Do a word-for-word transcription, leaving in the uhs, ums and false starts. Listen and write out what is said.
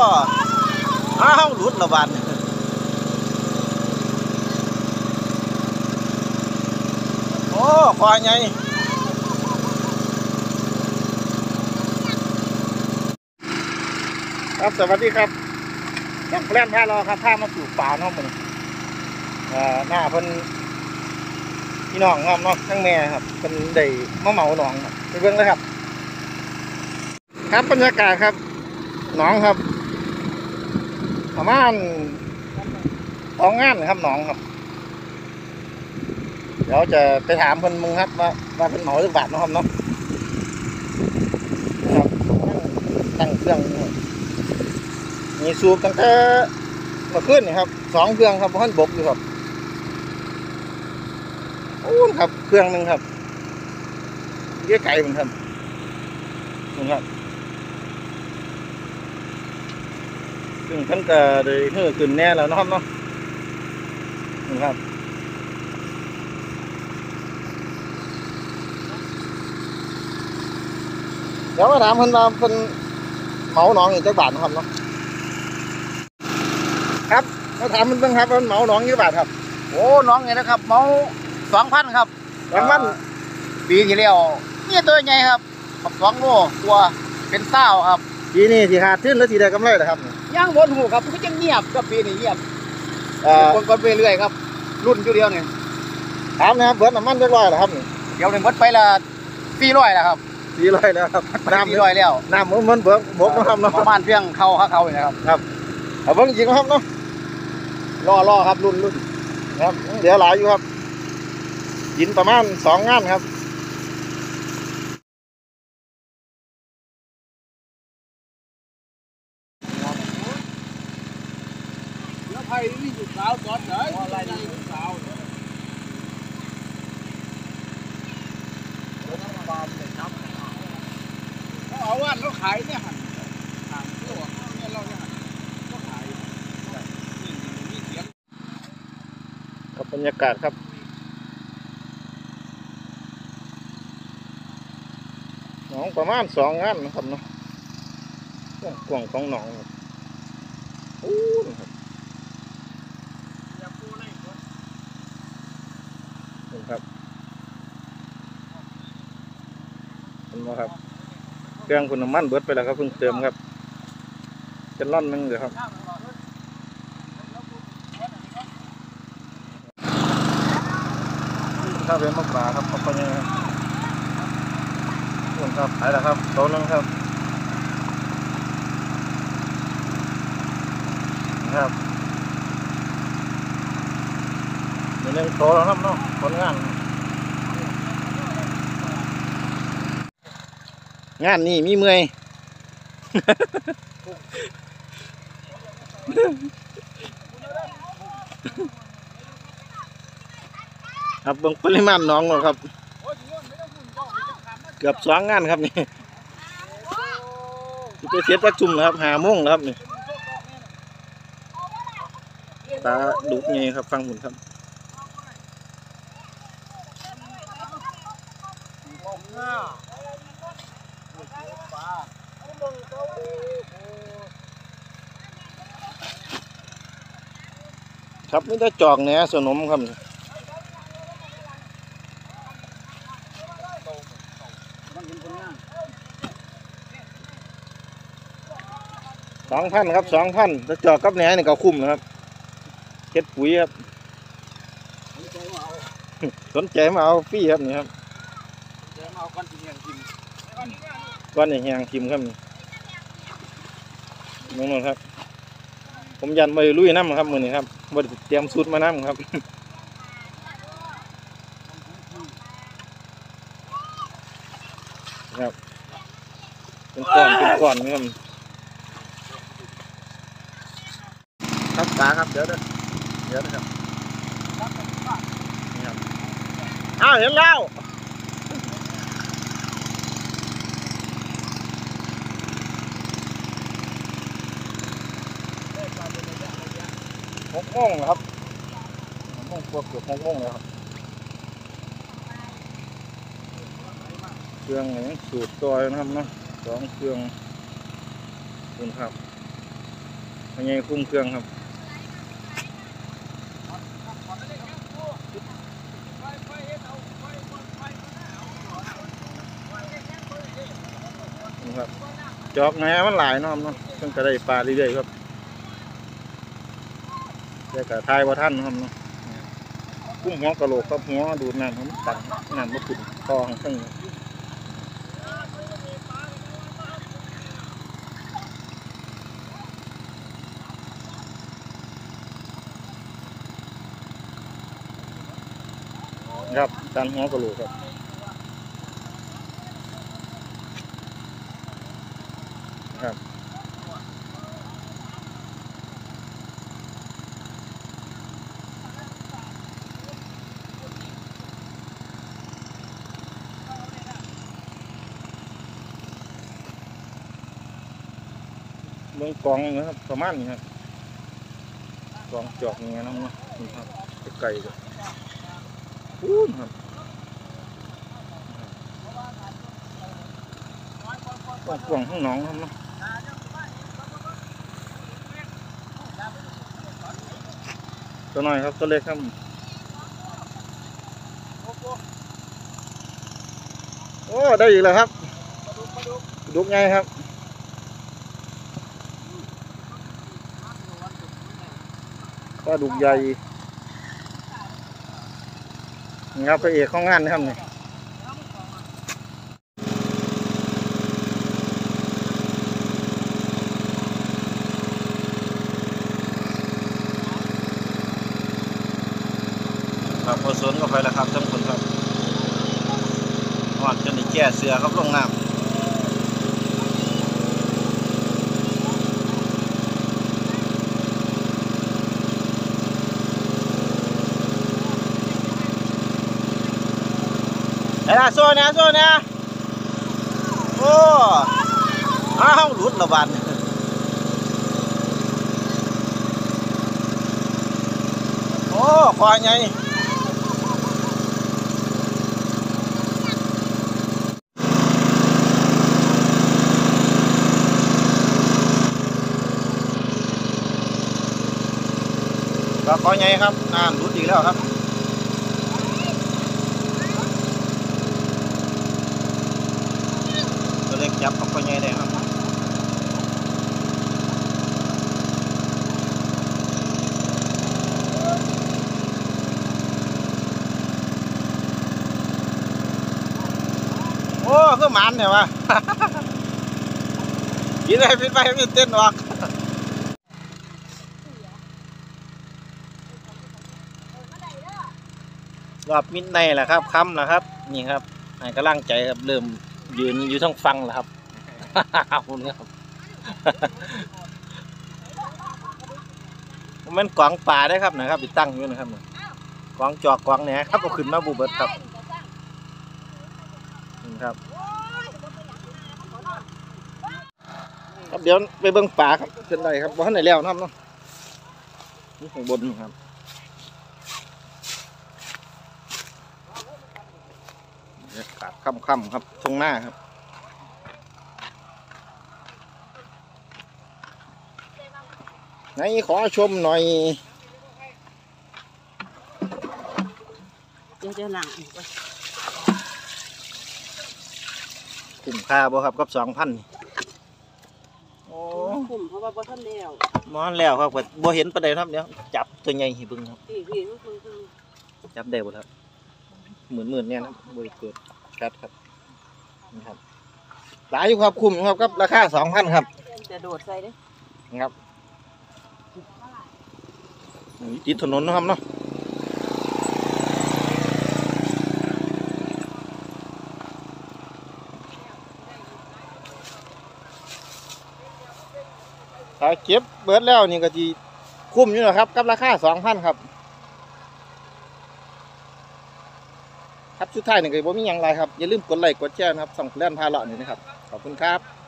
อ้าวหลุดละบาดโอ้ควายไงครับสวัสดีครับยังแล่นท่ารอครับท่ามาสู่ป่าเนาะมึงหน้าเพิ่นพี่น้องครับเนาะทั้งแม่ครับเป็นได้มะเหมาหนองครับไปเบิ่งเลยครับครับบรรยากาศครับหนองครับประมาณสองงานครับหนองครับเดี๋ยวจะไปถามเพิ่นมึงครับว่าว่าเป็นเหมาหรือบาทเนาะครับเนาะครับตั้งเครื่องมีสูบตั้งแต่เมื่อคืนนี่ครับสองเครื่องครับเพราะท่านบกอยู่ครับโอ้ครับเครื่องหนึ่งครับเยอะไก่เหมือนกันนี่ครับซึ่งท่านก็ได้เฮือขึ้นแน่แล้วนะครับเนาะนี่ครับเดี๋ยวมาถามเพิ่นว่าเพิ่นเหมาหนองอีกจักบาทนะครับเนาะครับมาถามเพิ่นเบิ่งครับเพิ่นเหมาหนองกี่บาทครับโอ้น้องไงนะครับเมาสองพันครับสองพันปีที่แล้วนี่ตัวใหญ่ครับสองโลตัวเป็นเศร้าครับปีนี้สิขาดทุนหรือสิได้กำไรล่ะครับย่างบนหูครับก็จะเงียบกับปีนี้เงียบเอ่อคนก็ไปเรื่อยครับรุ่นอยู่เดียวนี่ถามนะครับเบิดน้ำมันเรียบร้อยแล้วครับนี่เดี๋ยวหนึ่งวัดไปละสี่ร้อยแล้วครับสี่ร้อยแล้วครับน้ำสี่ร้อยแล้วน้ำมันมันเบิกบกนะครับเนาะประมาณเพียงเขาเขาเขาเลยนะครับครับเอาเบิ่งจริงครับเนาะล่อล่อครับรุ่นรุ่นครับเดี๋ยวหลายอยู่ครับกินประมาณสองงานครับแล้วไผ่นี่อยู่สาวตอนไหนอะไรนี่อยู่สาวเขาเอาว่านเขาขายเนี่ยหันทางที่ว่าเนี่ยเราเนี่ยหันเขาขายนี่มีเสียงกับบรรยากาศครับหนองประมาณสองงานนะครับเนาะกว้างของหนองครับโอ้ครับนี่ครับเห็นไหมครับเครื่องคุณน้ำมันเบิดไปแล้วครับเพิ่งเติมครับเป็นร่อนนึงเดี๋ยวครับข้าวเป็นมะพร้าวครับขอบคุณครับขอบคุณครับไปแล้วครับโตนึงครับครับมีหนึ่งโตแล้วครับเนาะผลงานงานนี่มีเมื่อยครับเบิ่งปริมาณน้องครับเกือบสองงานครับนี่ไปเสียประชุมนะครับหาโมงครับนี่ตาดุไงครับฟังหุ่นครับครับไม่ได้จอกแหนสนมครับสองพันครับสองพันถ้าจอกกับแหนนี่ก็คุ้มนะครับเก็ดปุ๋ยครับสนใจมาเอาฟรีครับนี่ครับก้อนแหงทิมก้อนแหงทิมครับนี่น้องๆครับผมยันไปลุยน้ำครับมือนี้ครับบไดเตรียมสูตรมาน้ำครับครับเป็นก้อนเป็นก้อนครับครับตาครับเดี๋ยวเดี๋ยวเดี๋ยวนะครับนี่ครับอ้าวเห็นแล้วหกโมงครับหกโมงกว่าเกือบหกโมงแล้วครับเครื่องอย่างสูตรตัวนะครับเนาะสองเครื่องคุณครับพญายคุ้มเครื่องครับนี่ครับจอกแหนมันหลายเนาะเนาะเพิ่งจะได้ปลาเรื่อยๆครับแต่กะทายว่าท่านครับเนาะกุ้งหัวกะโหลกครับหัวดูดน้ำครับตันน้ำมันขุ่นคอของซึ่งครับตันหัวกะโหลกครับครับเมืองกองนะครับประมาณนี้ครับกองจอกเงี้ยน้องเนาะนี่ครับไก่เลยอู้ครับกวางข้างน้องครับเนาะตัวน้อยครับตัวเล็กครับโอ้ได้อีกแล้วครับดุกไงครับปลาดุกใหญ่นี่ครับพระเอกของงานนะครับนี่ครับพอสวนก็ไปแล้วครับทั้งคนครับหอดจนได้แก่เสือครับลงน้ำไอ้ล่ะโซ่เนี่ยโซ่เนี่ยโอ้อ้าวหลุดละบันโอ้ควายไงก็ควายไงครับน้ำหลุดอีกแล้วครับตัวเล็กจับกับควายไงได้ครับโอ้คือหมันเนี่ยวะ กินอะไรเป็นไปไม่เต้นหรอกรอบมิดในแหละครับค่ำนะครับนี่ครับให้กำลังใจครับเริ่มยืนอยู่ทั้งฟังแล้วครับ ขอบคุณครับ มันกวางป่าได้ครับนะครับติดตั้งอยู่นะครับกวางจอกกวางเนี่ยครับเอาขึ้นมาบุบเบิดครับนี่ครับครับเดี๋ยวไปเบิ้งป่าครับเป็นไรครับว่าไหนแล้วน้ำเนาะนี่ข้างบนครับขาดค่ำๆครับตรงหน้าครับไหนขอชมหน่อยเดี๋ยวจะหลังอีกว่าคุ้มค่าบ่ครับกับสองพันโอ้คุ้มเพราะว่าบ่ทันแล้วมอนแล้วครับบ่เห็นประเดี๋ยวครับเดี๋ยวจับตัวใหญ่ให้เบิ่งครับพี่พี่ทุกคนคือจับได้บ่ครับหมื่นหมื่นเนี่ยนะบริเกิดกัดครับนี่ครับหลายอยู่ครับคุ้มครับกับราคาสองพันครับจะโดดใส่เด้นี่ครับติดถนนนะครับเนาะถ้าเก็บเบิดแล้วนี่ก็จะคุ้มอยู่นะครับกับราคาสองพันครับครับสุดท้ายนี่ก็บ่มีหยังไรครับอย่าลืมกดไลค์กดแชร์นะครับส่องแล่นพาเลาะนี่นะครับขอบคุณครับ